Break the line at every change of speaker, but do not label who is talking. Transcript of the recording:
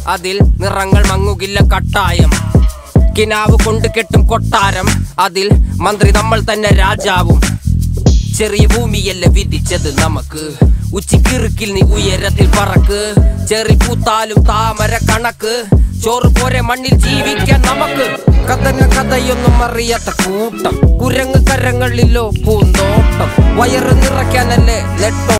അതിൽ നിറങ്ങൾ മങ്ങുകില്ല കട്ടായം. കിനാവ് കൊണ്ട് കെട്ടും കൊട്ടാരം, അതിൽ മന്ത്രി നമ്മൾ തന്നെ രാജാവും. ചെറിയ ഭൂമിയല്ല വിധിച്ചത് നമുക്ക്, ഉച്ചിക്കിറുക്കിൽ നീ ഉയരത്തിൽ പറക്ക്. ചെറി പൂത്താലും താമര കണക്ക്, ചോറ് പോരെ മണ്ണിൽ ജീവിക്കാൻ നമുക്ക്. കഥയൊന്നും അറിയാത്ത കൂട്ടം, കുരങ്ങ് കരങ്ങളിലോ പൂന്തോട്ടം. വയറ് നിറയ്ക്കാനല്ലേ നെട്ടോ